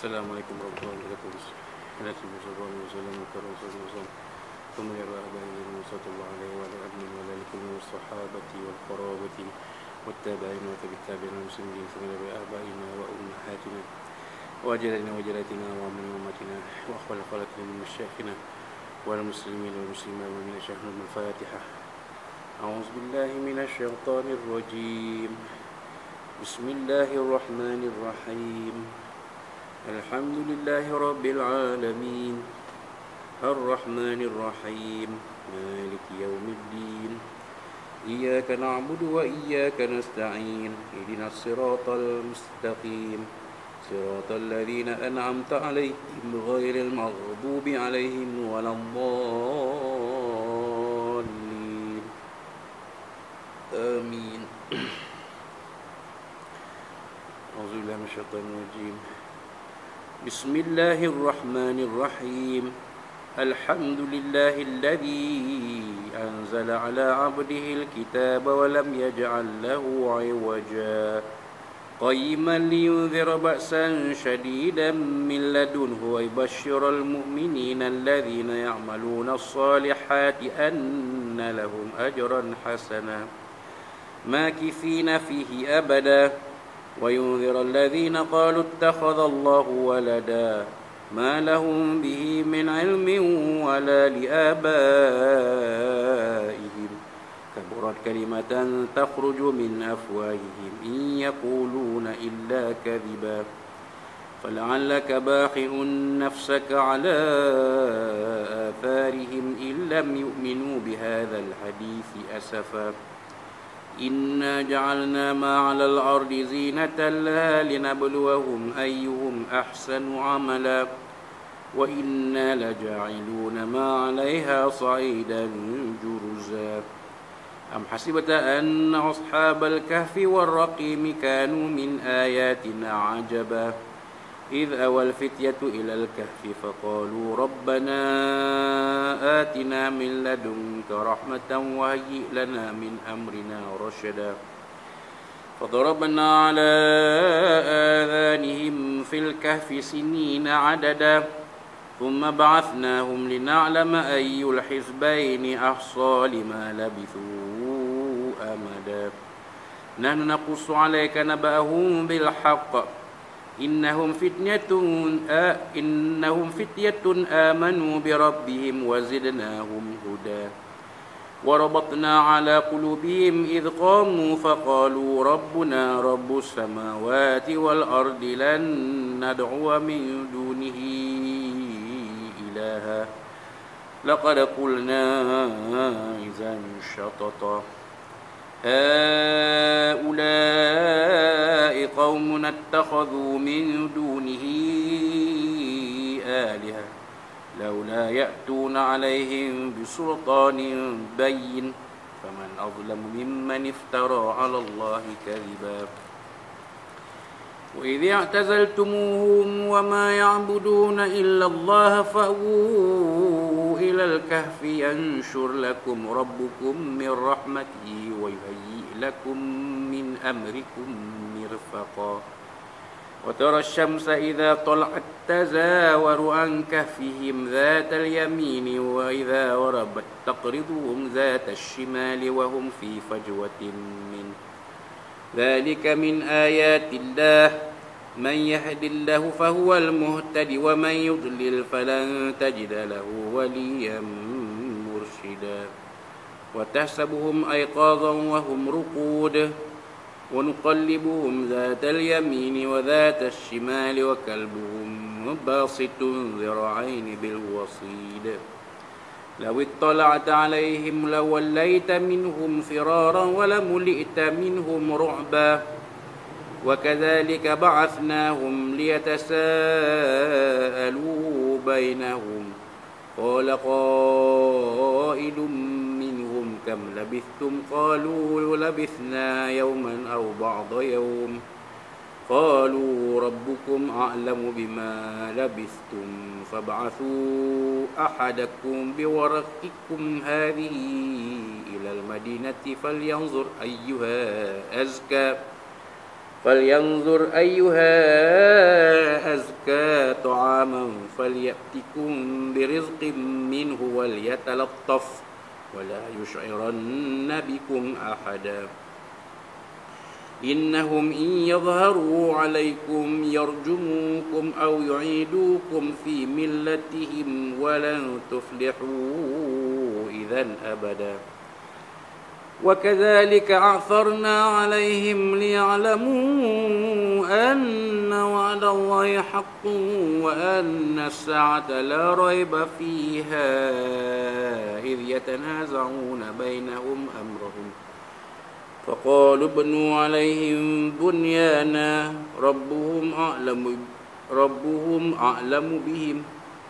Assalamualaikum warahmatullahi wabarakatuh. Alaikum warahmatullahi wabarakatuh. ثم يرى أبائهم صلى الله عليه وعلى آله وعلى كل الصحابة والقرابة والتابعين وتابعين المسلمين ثم يرى آبائنا وأمهاتنا وأجدادنا وجداتنا ومن أمتنا وأخوال خالتنا من مشايخنا والمسلمين والمسلمات ومن شيخنا الفاتحة. أعوذ بالله من الشيطان الرجيم. بسم الله الرحمن الرحيم. الحمد لله رب العالمين الرحمن الرحيم مالك يوم الدين إياك نعبد وإياك نستعين اهدنا الصراط المستقيم صراط الذين أنعمت عليهم غير المغضوب عليهم ولا الضالين آمين. أعوذ بالله من الشيطان الرجيم. بسم الله الرحمن الرحيم. الحمد لله الذي أنزل على عبده الكتاب ولم يجعل له عوجا قيما لينذر بأسا شديدا من لدنه ويبشر المؤمنين الذين يعملون الصالحات أن لهم أجرا حسنا ماكثين فيه أبدا وينذر الذين قالوا اتخذ الله ولدا ما لهم به من علم ولا لآبائهم كبرت كلمة تخرج من أفواههم إن يقولون إلا كذبا فلعلك باخع نفسك على آثارهم إن لم يؤمنوا بهذا الحديث أسفا إنا جعلنا ما على الأرض زينة لها لنبلوهم أيهم أحسن عملا وإنا لجاعلون ما عليها صعيدا جرزا أم حسبت أن أصحاب الكهف والرقيم كانوا من آياتنا عجبا إذ أوى الفتية إلى الكهف فقالوا ربنا آتنا من لدنك رحمة وهيئ لنا من أمرنا رشدا فضربنا على آذانهم في الكهف سنين عددا ثم بعثناهم لنعلم أي الحزبين أحصى لما لبثوا أمدا نحن نقص عليك نبأهم بالحق إنهم فتية آمنوا بربهم وزدناهم هدى وربطنا على قلوبهم إذ قاموا فقالوا ربنا رب السماوات والأرض لن ندعو من دونه إلها لقد قلنا إذا شططا هؤلاء قوم اتخذوا من دونه آلهة لولا يأتون عليهم بسلطان بين فمن أظلم ممن افترى على الله كذبا وإذ اعتزلتموهم وما يعبدون إلا الله فأووا إلى الكهف ينشر لكم ربكم من رحمته ويهيئ لكم من أمركم مرفقا وترى الشمس إذا طلعت تزاور عن كهفهم ذات اليمين وإذا غربت تقرضهم ذات الشمال وهم في فجوة منه ذلك من آيات الله من يهد الله فهو المهتد ومن يضلل فلن تجد له وليا مرشدا وتحسبهم أيقاظا وهم رقود ونقلبهم ذات اليمين وذات الشمال وكلبهم باسط ذراعين بالوصيد لو اطلعت عليهم لوليت منهم فرارا ولملئت منهم رعبا وكذلك بعثناهم ليتساءلوا بينهم قال قائل منهم كم لبثتم قالوا لبثنا يوما أو بعض يوم قالوا ربكم أعلم بما لبثتم فابعثوا أحدكم بورقكم هذه إلى المدينة فلينظر أيها أزكى فلينظر أيها أزكى طعاما فليأتكم برزق منه وليتلطف ولا يشعرن بكم أحدا إنهم إن يظهروا عليكم يرجموكم أو يعيدوكم في ملتهم ولن تفلحوا إذا أبدا وكذلك أعثرنا عليهم ليعلموا أن وعد الله حق وأن الساعة لا ريب فيها إذ يتنازعون بينهم أمرهم فقالوا ابنوا عليهم بنيانا ربهم أعلم بهم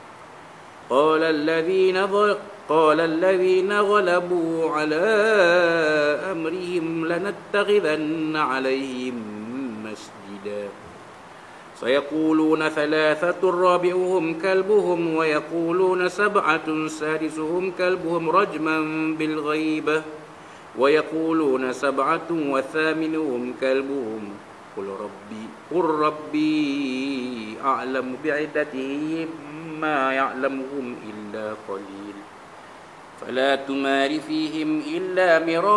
قال الذين غلبوا على أمرهم لنتخذن عليهم مسجدا سيقولون ثلاثة رابعهم كلبهم ويقولون سبعة سادسهم كلبهم رجما بالغيب ويقولون سبعة وثامنهم كلبهم قل ربي أعلم بعدتهم ما يعلمهم إلا قليل فلا تمار فيهم إلا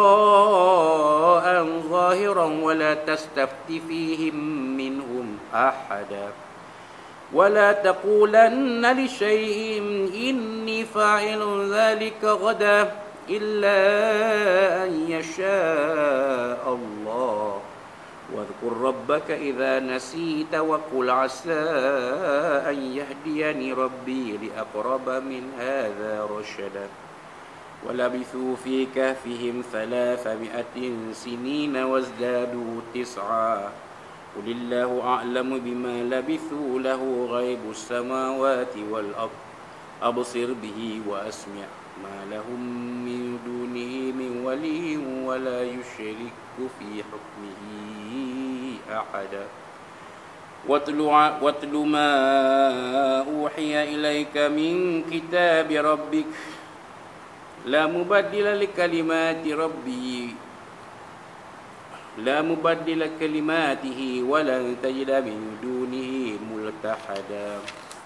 مراء ظاهرا ولا تستفت فيهم منهم أحدا ولا تقولن لشيء إني فاعل ذلك غدا إلا أن يشاء الله واذكر ربك إذا نسيت وقل عسى أن يهديني ربي لأقرب من هذا رشدا ولبثوا في كهفهم 300 سنين وازدادوا 9 قل الله أعلم بما لبثوا له غيب السماوات والأرض أبصر به وأسمع ما لهم من دونه من ولي ولا يشرك في حكمه أحدا واتل ما أوحي إليك من كتاب ربك لا مبدل كلماته ولن تجد من دونه ملتحدا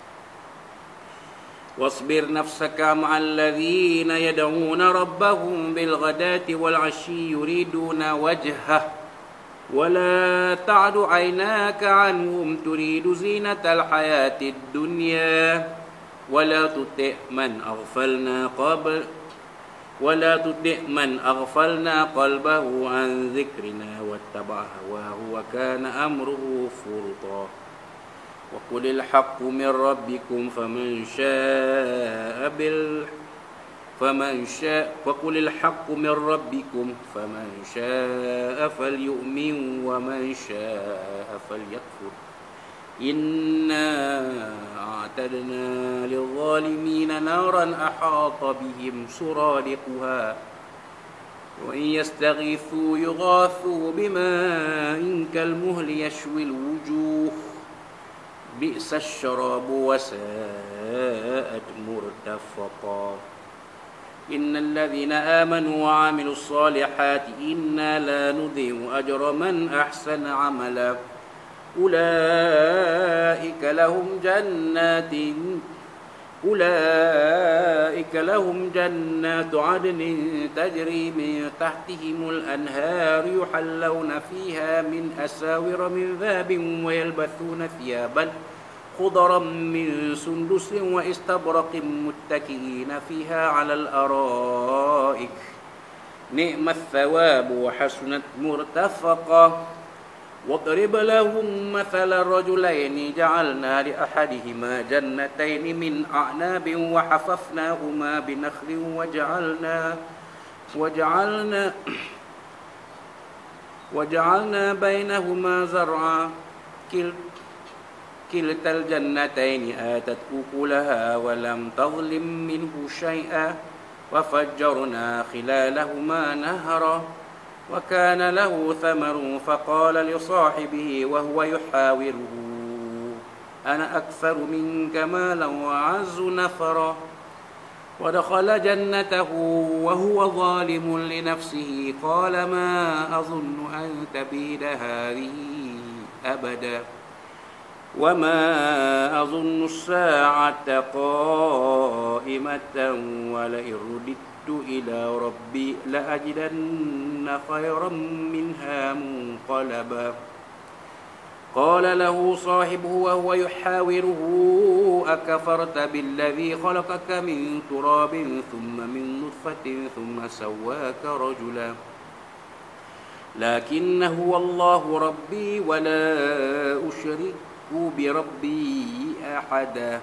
واصبر نفسك مع الذين يدعون ربهم بالغداة والعشي يريدون وجهه ولا تعد عيناك عنهم تريد زينة الحياة الدنيا ولا تطع من أغفلنا قلبه عن ذكرنا واتبع هواه وكان أمره فرطا وقل الحق من ربكم فمن شاء فليؤمن ومن شاء فليكفر إنا أعتدنا للظالمين نارا أحاط بهم سرادقها وإن يستغيثوا يغاثوا بماء كالمهل يشوي الوجوه بئس الشراب وساءت مرتفقا إن الذين آمنوا وعملوا الصالحات إنا لا نضيع أجر من أحسن عملا أولئك لهم جنات عدن تجري من تحتهم الأنهار يحلون فيها من أساور من ذهب ويلبسون ثيابا خضرا من سندس واستبرق متكئين فيها على الأرائك نعم الثواب وحسنت مرتفقا واضرب لهم مثل الرجلين جعلنا لأحدهما جنتين من أعناب وحففناهما بنخل وجعلنا بينهما زرعا كلتا الجنتين آتت أكلها ولم تظلم منه شيئا وفجرنا خلالهما نهرا وكان له ثمر فقال لصاحبه وهو يحاوره أنا أكثر منك مالا وأعز نفرا ودخل جنته وهو ظالم لنفسه قال ما أظن أن تبيد هذه أبدا وما أظن الساعة قائمة ولئن رددت إلى ربي لأجدن خيرا منها منقلبا قال له صاحبه وهو يحاوره أكفرت بالذي خلقك من تراب ثم من نطفة ثم سواك رجلا لكن هو الله ربي ولا أشرك بربي أحدا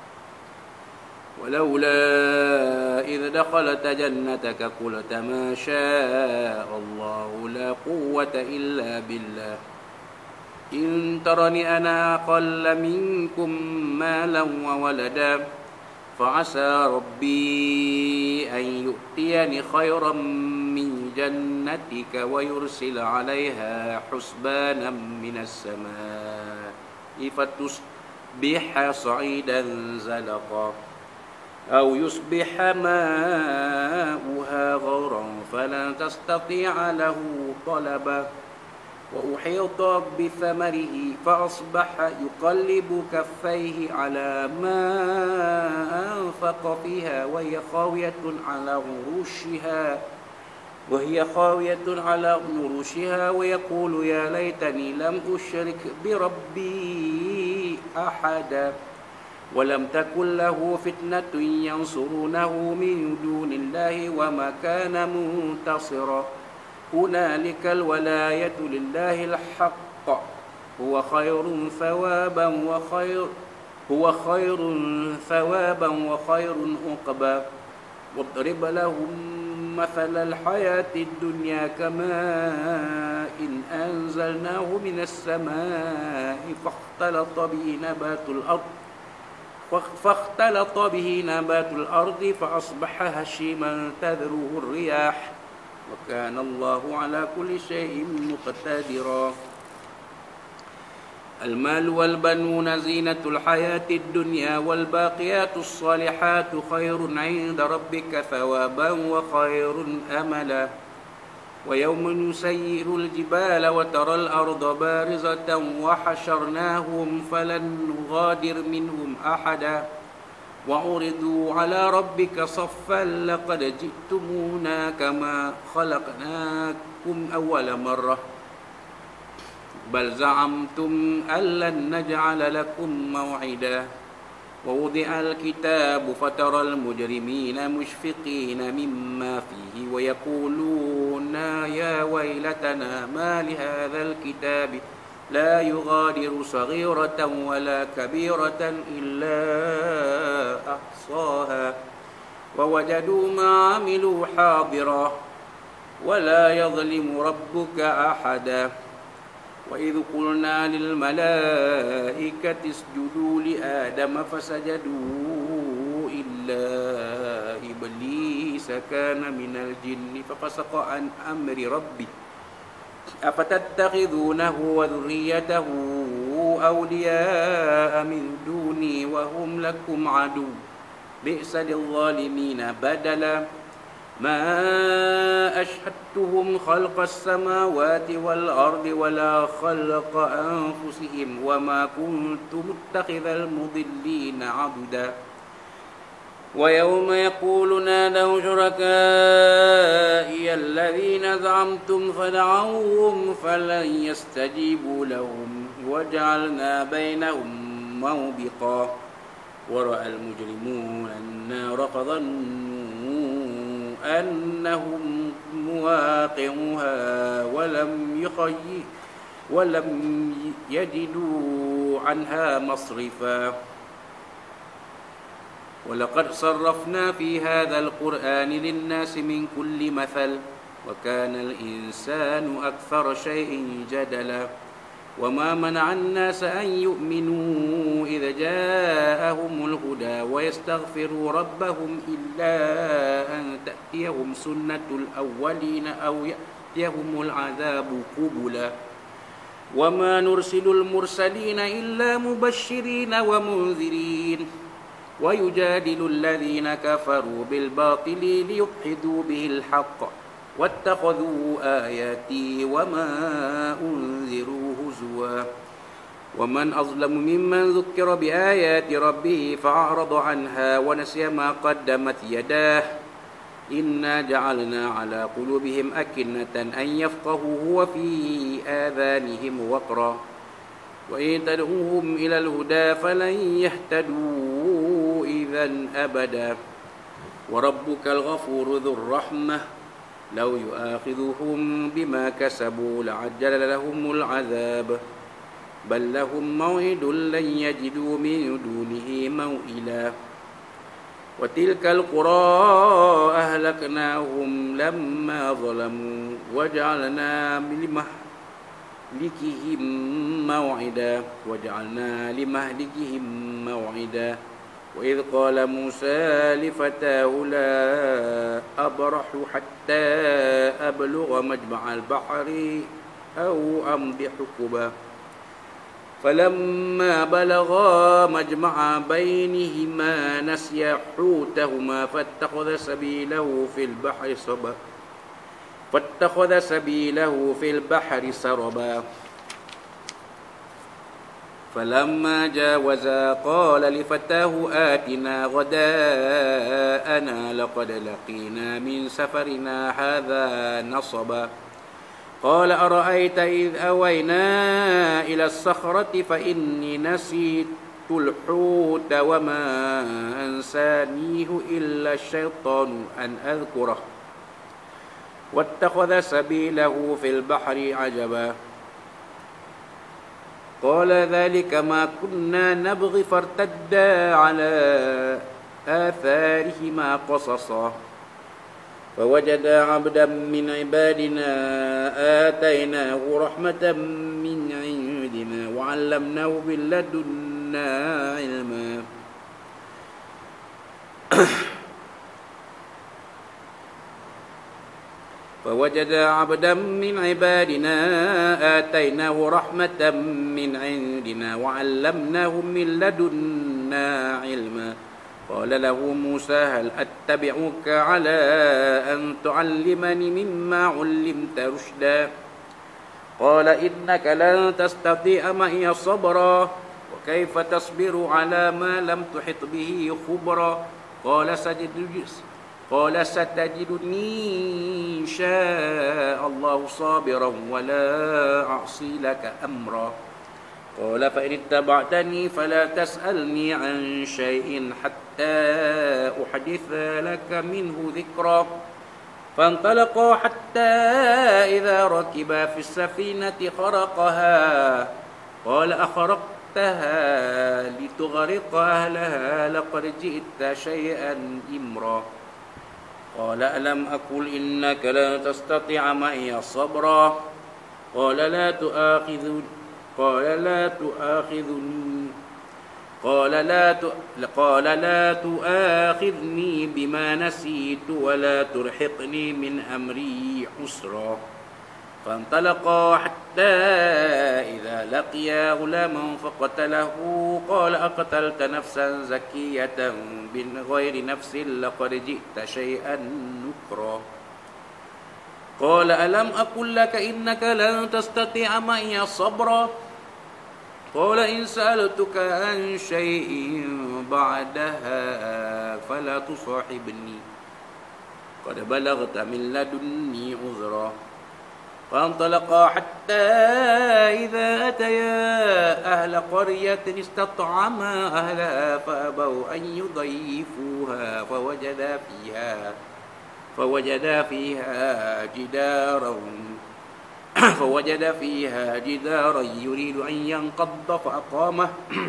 ولولا إذ دخلت جنتك قلت ما شاء الله لا قوة إلا بالله إن ترني أنا أقل منكم مالا وولدا فعسى ربي أن يؤتيني خيرا من جنتك ويرسل عليها حسبانا من السماء فتصبح صعيدا زلقا أو يصبح ماؤها غورا فلن تستطيع له طلبا وأحيط بثمره فأصبح يقلب كفيه على ما أنفق فيها وهي خاوية على عروشها ويقول يا ليتني لم أشرك بربي أحدا ولم تكن له فتنة ينصرونه من دون الله وما كان منتصرا هنالك الولاية لله الحق هو خير ثوابا وخير عقبا واضرب لهم مثل الحياة الدنيا كماء إن أنزلناه من السماء فاختلط به نبات الأرض فأصبح هشيما تذروه الرياح وكان الله على كل شيء مقتدرا المال والبنون زينة الحياة الدنيا والباقيات الصالحات خير عند ربك ثوابا وخير أملا ويوم نسير الجبال وترى الأرض بارزة وحشرناهم فلن نغادر منهم أحدا وعرضوا على ربك صفا لقد جئتمونا كما خلقناكم أول مرة بل زعمتم أن لن نجعل لكم موعدا ووضع الكتاب فترى المجرمين مشفقين مما فيه ويقولون يا ويلتنا ما لهذا الكتاب لا يغادر صغيرة ولا كبيرة إلا أحصاها ووجدوا ما عملوا حاضرا ولا يظلم ربك أحدا وإذ قلنا للملائكة اسجدوا لآدم فسجدوا إلا إبليس كان من الجن ففسق عن أمر ربه أفتتخذونه وذريته أولياء من دوني وهم لكم عدو بئس للظالمين بدلا ما أشهدتهم خلق السماوات والأرض ولا خلق أنفسهم وما كنت متخذ المضلين عضدا ويوم يقول نادوا شركائي الذين زعمتم فدعوهم فلن يستجيبوا لهم وجعلنا بينهم موبقا ورأى المجرمون النار فظنوا أنهم مواقعوها ولم يجدوا عنها مصرفا ولقد صرفنا في هذا القرآن للناس من كل مثل وكان الإنسان أكثر شيء جدلا وما منع الناس أن يؤمنوا إذ جاءهم الهدى ويستغفروا ربهم إلا أن تأتيهم سنة الأولين أو يأتيهم العذاب قبلا وما نرسل المرسلين إلا مبشرين ومنذرين ويجادل الذين كفروا بالباطل ليدحضوا به الحق واتخذوا آياتي وما أنذروا هزوا ومن أظلم ممن ذكر بآيات ربه فأعرض عنها ونسي ما قدمت يداه إنا جعلنا على قلوبهم أكنة أن يفقهوه وفي آذانهم وقرا وإن تدعوهم إلى الهدى فلن يهتدوا إذا أبدا وربك الغفور ذو الرحمة لو يؤاخذهم بما كسبوا لعجل لهم العذاب بل لهم موعد لن يجدوا من دونه موئلا وتلك القرى أهلكناهم لما ظلموا وجعلنا لمهلكهم موعدا وإذ قال موسى لفتاه لا أبرح حتى أبلغ مجمع البحر أو أمضي حقبا فلما بلغا مجمع بينهما نسيا حوتهما فاتخذ سبيله في البحر سربا فلما جاوزا قال لفتاه آتنا غداءنا لقد لقينا من سفرنا هذا نصبا قال أرأيت إذ أوينا إلى الصخرة فإني نسيت الحوت وما أنسانيه إلا الشيطان أن أذكره واتخذ سبيله في البحر عجبا قال ذلك ما كنا نبغي فارتدا على آثارهما قصصا فوجدا عبدا من عبادنا آتيناه رحمة من عندنا وعلمناه من لدنا علما فوجدا عبدا من عبادنا آتيناه رحمة من عندنا وعلمناه من لدنا علما قال له موسى هل أتبعك على أن تعلمني مما علمت رشدا قال إنك لن تستطيع معي صبرا وكيف تصبر على ما لم تحط به خبرا قال ستجدني إن شاء الله صابرا ولا أعصي لك أمرا قال فإن اتبعتني فلا تسألني عن شيء حتى أحدث لك منه ذكرا فانطلقا حتى إذا ركبا في السفينة خرقها قال أخرقتها لتغرق أهلها لقد جئت شيئا إمرا قال ألم أقل إنك لا تستطيع معي صبرا قال لا تؤاخذني بما نسيت ولا ترهقني من أمري عسرا فانطلقا حتى إذا لقيا غلاما فقتله قال أقتلت نفسا زكية بغير نفس لقد جئت شيئا نكرا قال ألم أقل لك إنك لن تستطيع معي صبرا قال إن سألتك عن شيء بعدها فلا تصاحبني قد بلغت من لدني عذرا فانطلقا حتى إذا أتيا أهل قرية استطعما أهلها فأبوا أن يضيفوها فوجدا فيها جدارا يريد أن ينقض فأقامه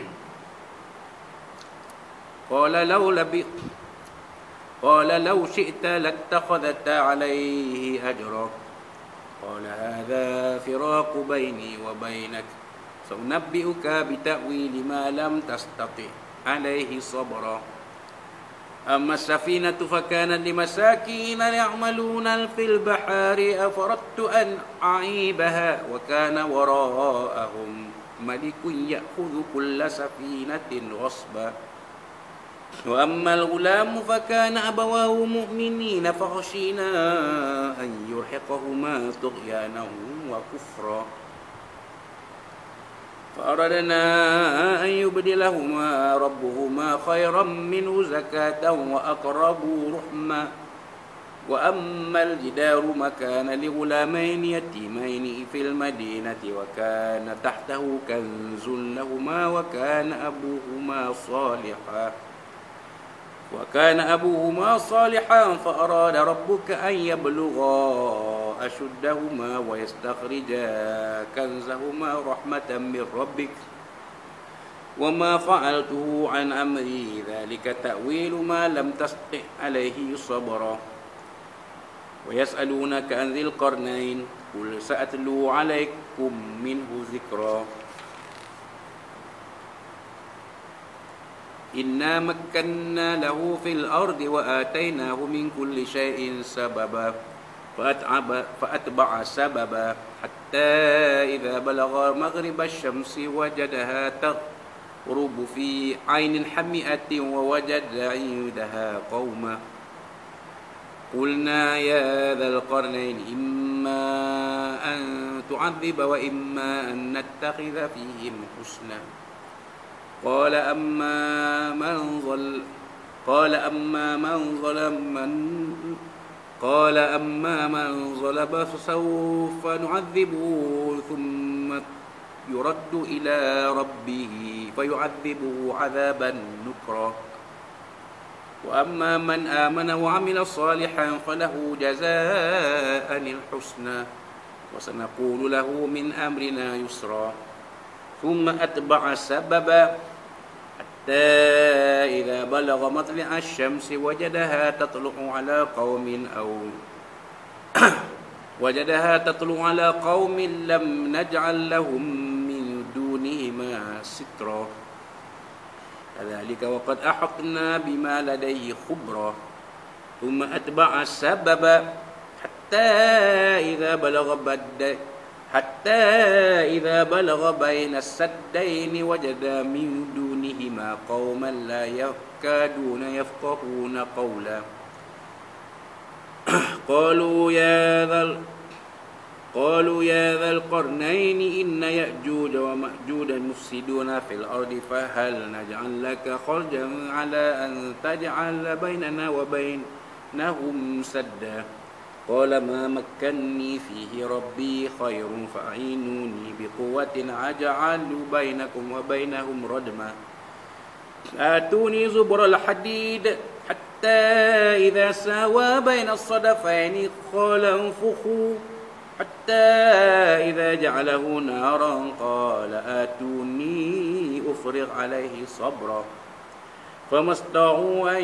قال لو شئت لاتخذت عليه أجرا قال هذا فراق بيني وبينك سأنبئك بتأويل ما لم تستطع عليه صبرا أما السفينة فكانت لمساكين يعملون في البحر أفردت أن أعيبها وكان وراءهم ملك يأخذ كل سفينة غصبا وأما الغلام فكان أبواه مؤمنين فخشينا أن يرهقهما طغيانا وكفرا فأردنا أن يبدلهما ربهما خيرا منه زكاة وأقرب رحما وأما الجدار مكان لغلامين يتيمين في المدينة وكان تحته كنز لهما وكان أبوهما صالحا فأراد ربك أن يبلغا أشدهما ويستخرجا كنزهما رحمة من ربك وما فعلته عن أمري ذلك تأويل ما لم تستطع عليه صبرا ويسألونك عن ذي القرنين قل سأتلو عليكم منه ذكرا إنا مكنا له في الأرض وآتيناه من كل شيء سببا فأتبع سببا حتى إذا بلغ مغرب الشمس وجدها تغرب في عين حمئة ووجد عندها قوما قلنا يا ذا القرنين إما أن تعذب وإما أن نتخذ فيهم حسنا قال أما من ظلم فسوف نعذبه ثم يرد إلى ربه فيعذبه عذابا نكرا وأما من آمن وعمل صالحا فله جزاء الحسنى وسنقول له من أمرنا يسرا ثم أتبع سببا حتى إذا بلغ مطلع الشمس وجدها تطلع على قوم لم نجعل لهم من دونهما سترا كذلك وقد أحطنا بما لديه خبرا ثم أتبع سببا حتى إذا بلغ بين السدين وجد من دونهما قوما لا يكادون يفقهون قولا قالوا يا ذا القرنين إن يأجوج ومأجوج مفسدون في الأرض فهل نجعل لك خرجا على أن تجعل بيننا وبينهم سدا قال ما مكني فيه ربي خير فأعينوني بقوة أجعل بينكم وبينهم ردما آتوني زبر الحديد حتى إذا ساوى بين الصدفين قال انفخوا حتى إذا جعله نارا قال آتوني أفرغ عليه صبرا فما استطاعوا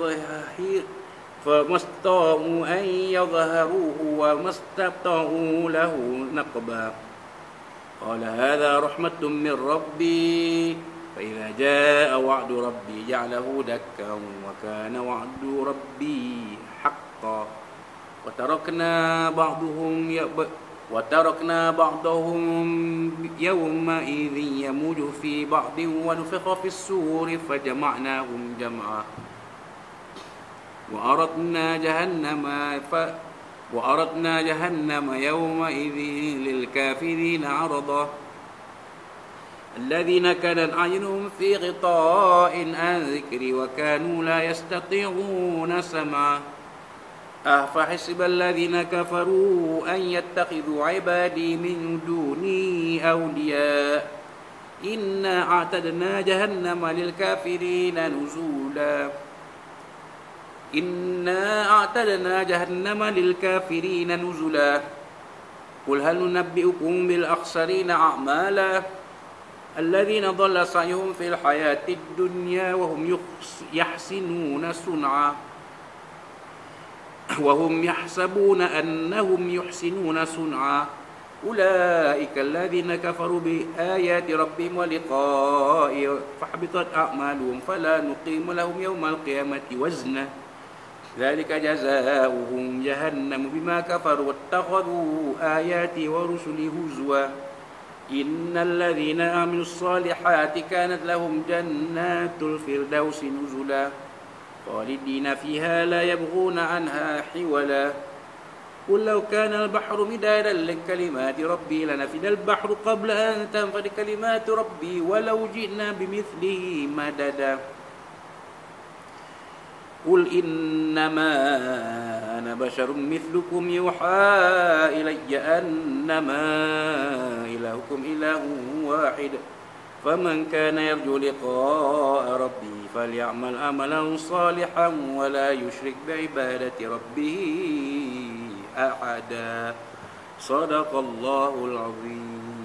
أن يظهروه وما استطاعوا له نقبا قال هذا رحمة من ربي فإذا جاء وعد ربي جعله دكا وكان وعد ربي حقا وتركنا بعضهم يومئذ يموج في بعض ونفخ في السور فجمعناهم جمعا وأردنا جهنم يومئذ للكافرين عرضا الذين كانت أعينهم في غطاء عن ذكري وكانوا لا يستطيعون سمعا أفحسب الذين كفروا أن يتخذوا عبادي من دوني أولياء إنا أعتدنا جهنم للكافرين نزلا قل هل ننبئكم بالأخسرين أعمالا الذين ضل سعيهم في الحياة الدنيا وهم يحسبون أنهم يحسنون صنعا أولئك الذين كفروا بآيات ربهم ولقائه فحبطت أعمالهم فلا نقيم لهم يوم القيامة وزنا ذلك جزاؤهم جهنم بما كفروا واتخذوا آياتي ورسلي هزوا إن الذين آمنوا الصالحات كانت لهم جنات الفردوس نزلا خالدين فيها لا يبغون عنها حولا قل لو كان البحر مدادا لكلمات ربي لنفد البحر قبل أن تنفد كلمات ربي ولو جئنا بمثله مددا قل إنما أنا بشر مثلكم يوحى إلي أنما إلهكم إله واحد فمن كان يرجو لقاء ربه فليعمل عملا صالحا ولا يشرك بعبادة ربه أحدا صدق الله العظيم